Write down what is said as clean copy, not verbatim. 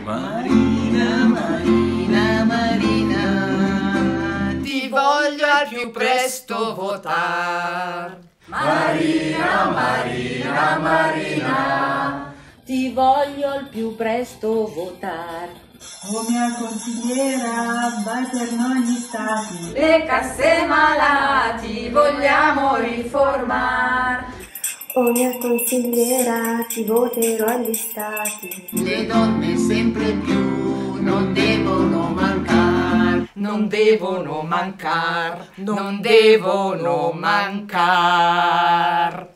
Marina, Marina, Marina, ti voglio al più presto votar. Marina, Marina, Marina, ti voglio al più presto votar. Oh mia consigliera, vai per noi gli stati. Le casse malati vogliamo riformar. Oh mia consigliera, ti voterò agli stati. Le donne sempre più non devono mancar, non devono mancar, non devono mancar.